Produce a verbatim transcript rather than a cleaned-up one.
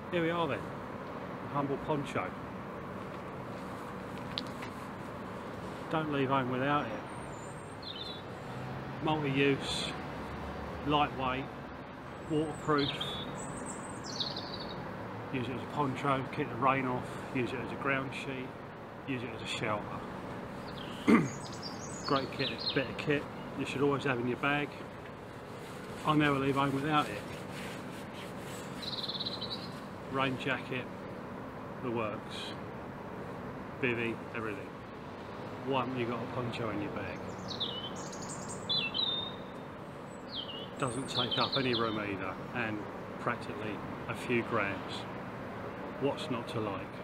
Here we are then, a humble poncho. Don't leave home without it. Multi-use, lightweight, waterproof. Use it as a poncho, keep the rain off, use it as a ground sheet, use it as a shelter. Great kit, bit of kit you should always have in your bag. I'll never leave home without it. Rain jacket, the works, bivvy, everything. One, you got a poncho in your bag. Doesn't take up any room either, and practically a few grams. What's not to like?